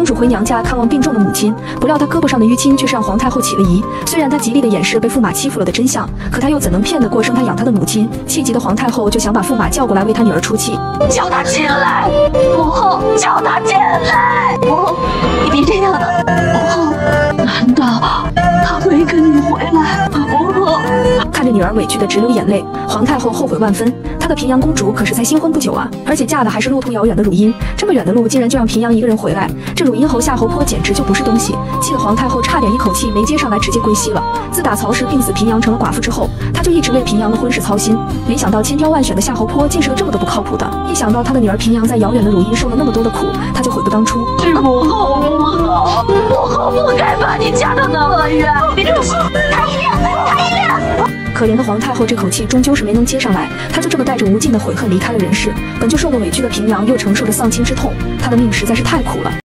主回娘家看望病重的母亲，不料她胳膊上的淤青却是让皇太后起了疑。虽然她极力的掩饰被驸马欺负了的真相，可她又怎能骗得过生她养她的母亲？气急的皇太后就想把驸马叫过来为她女儿出气， 叫她进来，母后，叫她进来，母后，你别这样了，母后，难道他没跟你回来？母后， 看着女儿委屈的直流眼泪，皇太后后悔万分。她的平阳公主可是才新婚不久啊，而且嫁的还是路途遥远的汝阴，这么远的路竟然就让平阳一个人回来，这汝阴侯夏侯颇简直就不是东西，气得皇太后差点一口气没接上来，直接归西了。自打曹氏病死，平阳成了寡妇之后，她就一直为平阳的婚事操心，没想到千挑万选的夏侯颇竟是个这么的不靠谱的。一想到他的女儿平阳在遥远的汝阴受了那么多的苦，他就悔不当初。 是母后不好，母后不该把你嫁到那么远。他一定。 可怜的皇太后这口气终究是没能接上来，她就这么带着无尽的悔恨离开了人世。本就受了委屈的平阳又承受着丧亲之痛，她的命实在是太苦了。